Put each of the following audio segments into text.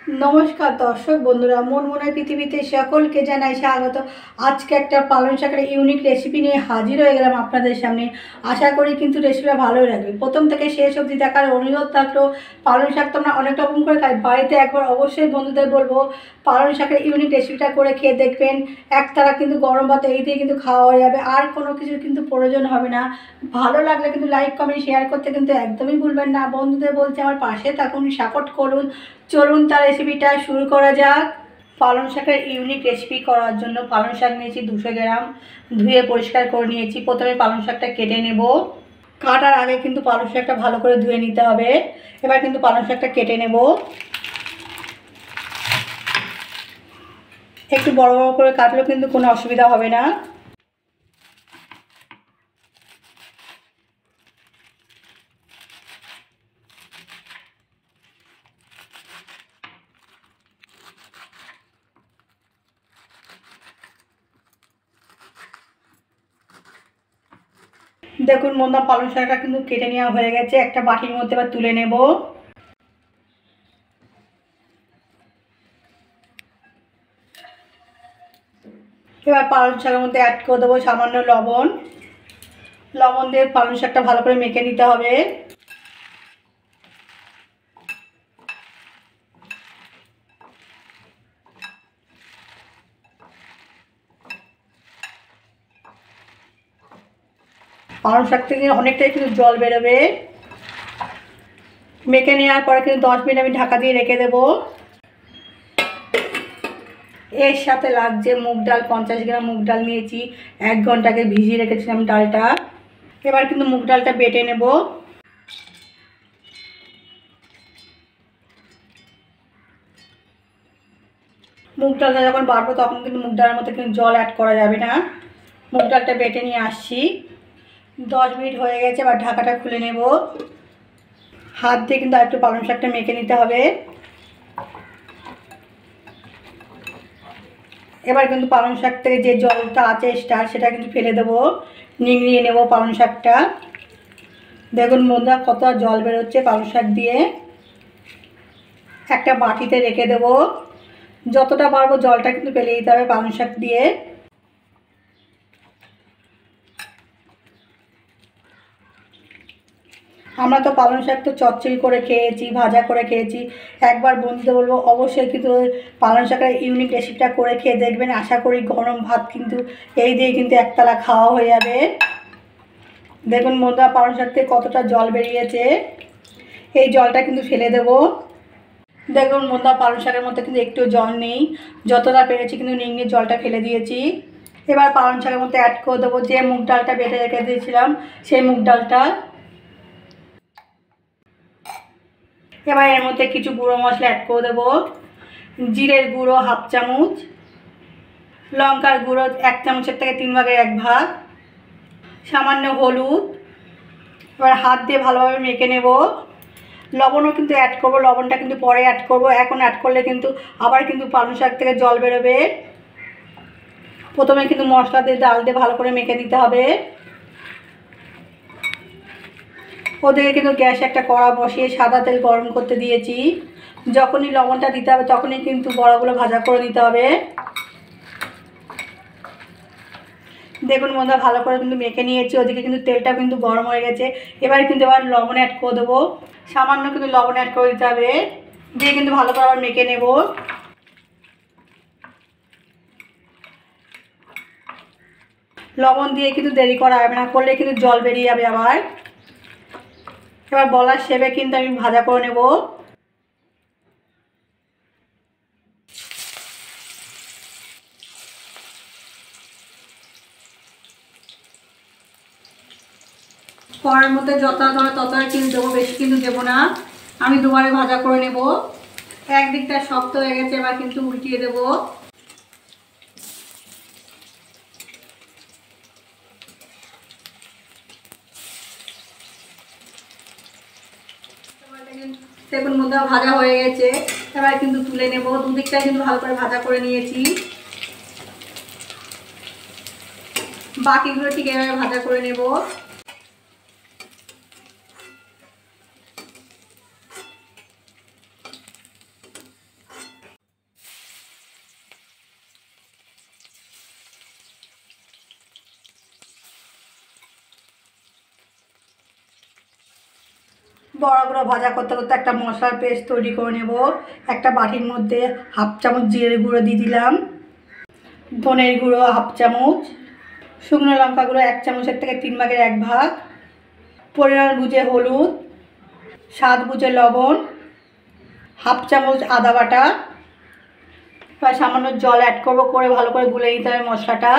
নমস্কার দর্শক বন্ধুরা, মনমনের পৃথিবীতে সকলকে জানাই স্বাগত। আজকে একটা পালং শাকের ইউনিক রেসিপি নিয়ে হাজির হয়ে গেলাম আপনাদের সামনে। আশা করি কিন্তু রেসিপিটা ভালোই লাগবে। প্রথম থেকে শেষ অবধি দেখার অনুরোধ থাকলো। পালং শাক তো আমরা অনেক রকম করে খাই, বাড়িতে একবার অবশ্যই বন্ধুদের বলবো পালং শাকের ইউনিক রেসিপিটা করে খেয়ে দেখবেন। একতারা কিন্তু গরম ভাত এই দিয়ে কিন্তু খাওয়া হয়ে যাবে, আর কোনো কিছু কিন্তু প্রয়োজন হবে না। ভালো লাগলে কিন্তু লাইক কমেন্ট শেয়ার করতে কিন্তু একদমই ভুলবেন না। বন্ধুদের বলছে আমার পাশে থাকুন, সাপোর্ট করুন। চলুন তার রেসিপিটা শুরু করা যাক। পালং শাকের ইউনিক রেসিপি করার জন্য পালং শাক নিয়েছি 200 গ্রাম, ধুয়ে পরিষ্কার করে নিয়েছি। প্রথমে পালং শাকটা কেটে নেব। কাটার আগে কিন্তু পালং শাকটা ভালো করে ধুয়ে নিতে হবে। এবার কিন্তু পালং শাকটা কেটে নেব। একটু বড় বড় করে কাটলেও কিন্তু কোনো অসুবিধা হবে না। দেখুন বন্ধুরা, পালং শাকটা কিন্তু কেটে নেওয়া হয়ে গেছে। একটা বাটির মধ্যে এবার তুলে নেব। এবার পালং শাকের মধ্যে অ্যাড করে দেবো সামান্য লবণ। লবণ দিয়ে পালং শাকটা ভালো করে মেখে নিতে হবে। পালং শাক থেকে অনেকটাই কিন্তু জল বেরোবে। মেখে নেওয়ার পরে কিন্তু 10 মিনিট আমি ঢাকা দিয়ে রেখে দেবো। এর সাথে লাগছে মুগ ডাল, 50 গ্রাম মুগ ডাল নিয়েছি। 1 ঘন্টাকে ভিজিয়ে রেখেছিলাম ডালটা। এবার কিন্তু মুগ ডালটা বেটে নেব। মুগ ডালটা যখন বাটবো তখন কিন্তু মুগ ডালের মধ্যে কিন্তু জল অ্যাড করা যাবে না। মুগ ডালটা বেটে নিয়ে আসছি। 10 মিনিট হয়ে গেছে, এবার ঢাকাটা খুলে নেব। হাত দিয়ে কিন্তু আর একটু পালং শাকটা মেখে নিতে হবে। এবার কিন্তু পালং শাক থেকে যে জলটা আছে এক্সট্রা সেটা কিন্তু ফেলে দেবো। নিংড়িয়ে নেব পালং শাকটা। দেখুন বন্ধুরা কত জল বেরোচ্ছে পালং শাক দিয়ে। একটা বাটিতে রেখে দেব। যতটা পারবো জলটা কিন্তু ফেলে দিতে হবে পালং শাক দিয়ে। আমরা তো পালং শাক তো চচ্চড়ি করে খেয়েছি, ভাজা করে খেয়েছি। একবার বন্ধুদের বলবো অবশ্যই কিন্তু পালং শাকের ইউনিক রেসিপিটা করে খেয়ে দেখবেন। আশা করি গরম ভাত কিন্তু এই দিয়ে কিন্তু একতলা খাওয়া হয়ে যাবে। দেখুন বন্ধুরা পালং শাক থেকে কতটা জল বেরিয়েছে। এই জলটা কিন্তু ফেলে দেব। দেখুন বন্ধুরা পালং শাকের মধ্যে কিন্তু একটু জল নেই। যতটা পেরেছি কিন্তু নিংড়ে জলটা ফেলে দিয়েছি। এবার পালং শাকের মধ্যে অ্যাড করে দেবো যে মুগ ডালটা বেটে রেখে দিয়েছিলাম, সেই মুগ ডালটা। এবার এর মধ্যে কিছু গুঁড়ো মশলা অ্যাড করে দেবো। জিরের গুঁড়ো 1/2 চামচ, লঙ্কার গুঁড়ো 1 চামচের থেকে 3 ভাগের 1 ভাগ, সামান্য হলুদ। এবার হাত দিয়ে ভালোভাবে মেখে নেব। লবণও কিন্তু অ্যাড করবো, লবণটা কিন্তু পরে অ্যাড করবো। এখন অ্যাড করলে কিন্তু আবার কিন্তু পালং শাক থেকে জল বেরোবে। প্রথমে কিন্তু মশলা দিয়ে ডাল দিয়ে ভালো করে মেখে নিতে হবে। ওদিকে কিন্তু গ্যাসে একটা কড়া বসিয়ে সাদা তেল গরম করতে দিয়েছি। যখনই লবণটা দিতে হবে তখনই কিন্তু বড়াগুলো ভাজা করে নিতে হবে। দেখুন বন্ধুরা ভালো করে কিন্তু মেখে নিয়েছি। ওদিকে কিন্তু তেলটা কিন্তু গরম হয়ে গেছে। এবার লবণ অ্যাড করে দেবো। সামান্য কিন্তু লবণ অ্যাড করে দিতে হবে। দিয়ে কিন্তু ভালো করে আবার মেখে নেব। লবণ দিয়ে কিন্তু দেরি করা যাবে না, করলে কিন্তু জল বেরিয়ে যাবে আবার। এবার বলার শেপে কিন্তু আমি ভাজা করে নেব। কড়াইয়ের মধ্যে যতটা ধরে ততটাই কিন্তু দেবো, বেশি কিন্তু দেবো না। আমি দুবারে ভাজা করে নেব। একদিকটা শক্ত হয়ে গেছে, এবার কিন্তু উল্টিয়ে দেবো। দেখুন বন্ধুরা ভাজা হয়ে গেছে। এবার কিন্তু তুলে নেব। দুদিকটা কিন্তু ভালো করে ভাজা করে নিয়েছি। বাকিগুলো ঠিক এভাবে ভাজা করে নেব। বড়াগুলো ভাজা করতে করতে একটা মশলার পেস্ট তৈরি করে নেব। একটা বাটির মধ্যে হাফ চামচ জিরে গুঁড়ো দিয়ে দিলাম, ধনের গুঁড়ো হাফ চামচ, শুকনো লঙ্কা গুঁড়ো 1 চামচের থেকে 3 ভাগের 1 ভাগ, পরিমাণ বুঝে হলুদ, স্বাদ বুঝে লবণ, হাফ চামচ আদা বাটা, প্রায় সামান্য জল অ্যাড করবো, করে ভালো করে গুলে নিতে হবে মশলাটা।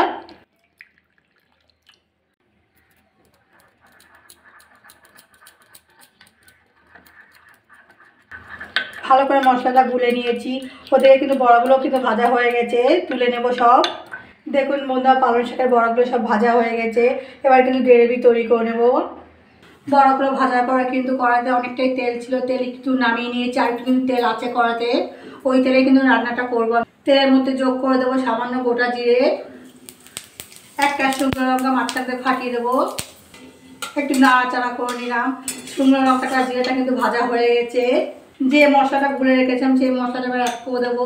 ভালো করে মশলাটা গুলে নিয়েছি। ওদিকে কিন্তু বড়াগুলো কিন্তু ভাজা হয়ে গেছে, তুলে নেব সব। দেখুন বন্ধুরা, পালং শাকের বড়াগুলো সব ভাজা হয়ে গেছে। এবার কিন্তু গ্রেভি তৈরি করে নেব। বড়াগুলো ভাজার পরে কিন্তু কড়াইতে অনেকটাই তেল ছিল, তেল একটু নামিয়ে নিয়েছি, আর একটু কিন্তু তেল আছে কড়াতে, ওই তেলে কিন্তু রান্নাটা করবো। তেলের মধ্যে যোগ করে দেবো সামান্য গোটা জিরে, 1 শুকনো লঙ্কা মাঝখানে ফাটিয়ে দেবো, একটু নাড়াচাড়া করে নিলাম। শুকনো লঙ্কাটা জিরেটা কিন্তু ভাজা হয়ে গেছে। যে মশলাটা গুলে রেখেছিলাম সেই মশলাটা এবার অ্যাড করে দেবো।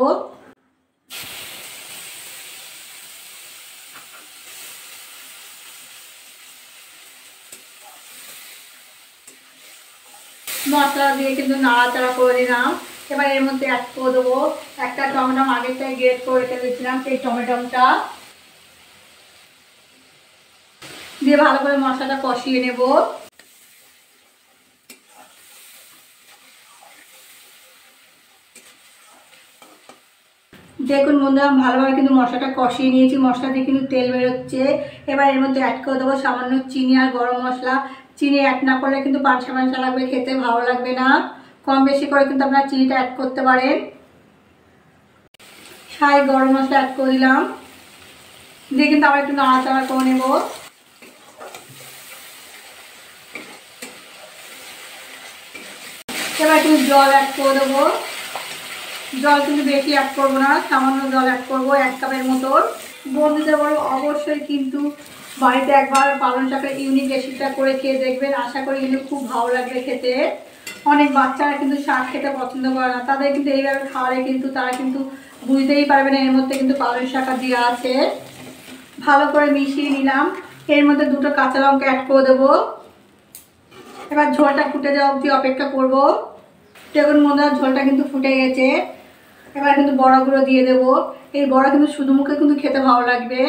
মশলা দিয়ে কিন্তু নাড়াচাড়া করে নিলাম। এবার এর মধ্যে অ্যাড করে দেবো একটা টমেটো, আগেরটাই গ্রেট করে রেখে দিয়েছিলাম, সেই টমেটোটা দিয়ে ভালো করে মশলাটা কষিয়ে নেব। দেখুন বন্ধুরা, ভালোভাবে কিন্তু মশলাটা কষিয়ে নিয়েছি, মশলা দিয়ে কিন্তু তেল বেরোচ্ছে। এবার এর মধ্যে অ্যাড করে দেবো সামান্য চিনি আর গরম মশলা। চিনি অ্যাড না করলে কিন্তু পানসা পানসা লাগবে, খেতে ভালো লাগবে না। কম বেশি করে কিন্তু আপনারা চিনিটা অ্যাড করতে পারেন। সাই গরম মশলা অ্যাড করে দিলাম, দিয়ে কিন্তু আবার একটু নাড়াচাড়া করে নেব। এবার একটু জল অ্যাড করে দেবো। জল কিন্তু বেশি অ্যাড করবো না, সামান্য জল অ্যাড করবো 1 কাপের মতন। বন্ধুদের বলো অবশ্যই কিন্তু বাড়িতে একবার পালং শাকের ইউনিক রেসিপিটা করে খেয়ে দেখবেন, আশা করি কিন্তু খুব ভালো লাগবে খেতে। অনেক বাচ্চারা কিন্তু শাক খেতে পছন্দ করে না, তাদের কিন্তু এইভাবে খাওয়ালে কিন্তু তারা কিন্তু বুঝতেই পারবে না এর মধ্যে কিন্তু পালং শাক দেওয়া আছে। ভালো করে মিশিয়ে নিলাম। এর মধ্যে 2টো কাঁচা লঙ্কা অ্যাড করে দেবো। এবার ঝোলটা ফুটে যাওয়া অবধি অপেক্ষা করব। দেখুন বন্ধুরা, ঝোলটা কিন্তু ফুটে গেছে। এবার কিন্তু বড়াগুলো দিয়ে দেবো। এই বড়া কিন্তু শুধু মুখে কিন্তু খেতে ভালো লাগবে।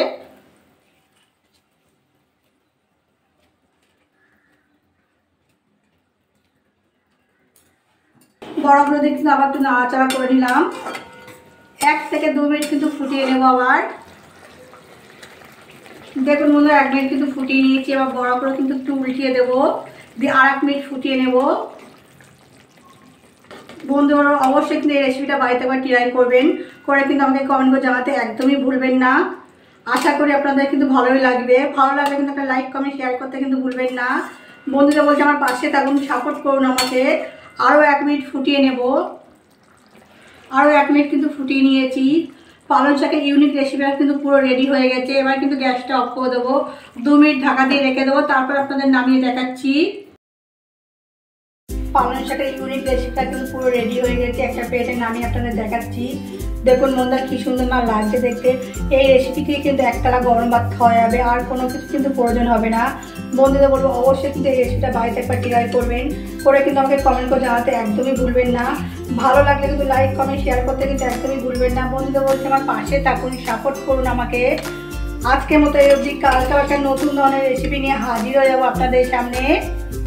বড়াগুলো দিয়ে কিন্তু আবার একটু নাড়াচাড়া করে নিলাম। 1 থেকে 2 মিনিট কিন্তু ফুটিয়ে নেবো আবার। দেখুন বন্ধুরা, 1 মিনিট কিন্তু ফুটিয়ে নিয়েছি। এবার বড়াগুলো কিন্তু একটু উল্টিয়ে দেবো, দিয়ে আর 1 মিনিট ফুটিয়ে নেব। বন্ধুরা অবশ্যই কিন্তু এই রেসিপিটা বাড়িতে একবার ট্রাই করবেন, করে কিন্তু আমাকে কমেন্ট করে জানাতে একদমই ভুলবেন না। আশা করি আপনাদের কিন্তু ভালোই লাগবে। ভালো লাগলে কিন্তু একটা লাইক কমেন্ট শেয়ার করতে কিন্তু ভুলবেন না। বন্ধুরা বলছে আমার পাশে থাকুন, সাপোর্ট করুন আমাকে। আরও 1 মিনিট ফুটিয়ে নেব। আরও 1 মিনিট কিন্তু ফুটিয়ে নিয়েছি। পালং শাকের ইউনিক রেসিপিটা কিন্তু পুরো রেডি হয়ে গেছে। এবার কিন্তু গ্যাসটা অফ করে দেবো, 2 মিনিট ঢাকা দিয়ে রেখে দেবো, তারপর আপনাদের নামিয়ে দেখাচ্ছি। পালং শাকের ইউনিক রেসিপিটা কিন্তু পুরো রেডি হয়ে গেছে। একটা প্লেটে নামিয়ে আপনাদের দেখাচ্ছি। দেখুন বন্ধুরা কি সুন্দর না লাগছে দেখতে। এই রেসিপি থেকে কিন্তু একতলা গরম ভাত খাওয়া যাবে, আর কোনো কিছু কিন্তু প্রয়োজন হবে না। বন্ধুদের বলবো অবশ্যই কিন্তু এই রেসিপিটা বাড়িতে একবার ট্রাই করবেন, করে কিন্তু আমাকে কমেন্ট করে জানাতে একদমই ভুলবেন না। ভালো লাগলে কিন্তু লাইক কমেন্ট শেয়ার করতে কিন্তু একদমই ভুলবেন না। বন্ধুদের বলছে আমার পাশে থাকুন, সাপোর্ট করুন আমাকে। আজকের মতো এই অবধি, কালকে একটা নতুন ধরনের রেসিপি নিয়ে হাজির হয়ে যাবো আপনাদের সামনে।